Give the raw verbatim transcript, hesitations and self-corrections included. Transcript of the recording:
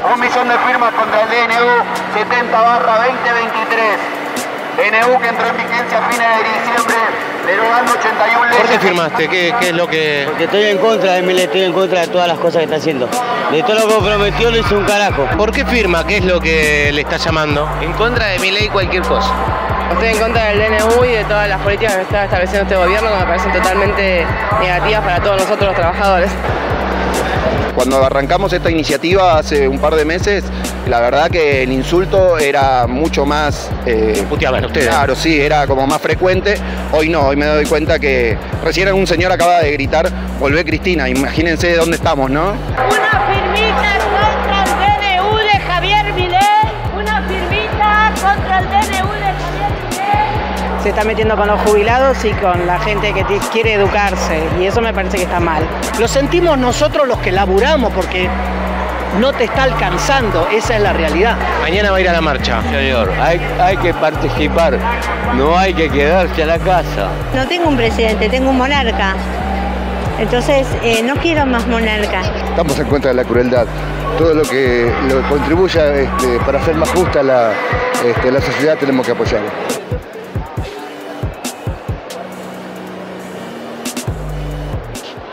Un millón de firmas contra el D N U setenta barra veinte veintitrés. D N U que entró en vigencia a fines de diciembre, derogando ochenta y una leyes. ¿Por qué firmaste? ¿Qué, qué es lo que...? Porque estoy en contra de Milei, estoy en contra de todas las cosas que está haciendo. De todo lo que prometió lo hizo un carajo. ¿Por qué firma? ¿Qué es lo que le está llamando? En contra de Milei cualquier cosa. Estoy en contra del D N U y de todas las políticas que está estableciendo este gobierno que me parecen totalmente negativas para todos nosotros los trabajadores. Cuando arrancamos esta iniciativa hace un par de meses, la verdad que el insulto era mucho más... Eh, Puteaban ustedes. Claro, sí, era como más frecuente. Hoy no, hoy me doy cuenta que recién un señor acaba de gritar, volvé Cristina, imagínense de dónde estamos, ¿no? Una firmita contra el D N U de Javier Milei, una firmita contra el D N U de Javier Milei. Se está metiendo con los jubilados y con la gente que quiere educarse, y eso me parece que está mal. Lo sentimos nosotros los que laburamos, porque no te está alcanzando, esa es la realidad. Mañana va a ir a la marcha. Señor, hay, hay que participar, no hay que quedarse a la casa. No tengo un presidente, tengo un monarca. Entonces, eh, no quiero más monarca. Estamos en contra de la crueldad. Todo lo que, lo que contribuya este, para hacer más justa la, este, la sociedad tenemos que apoyarlo.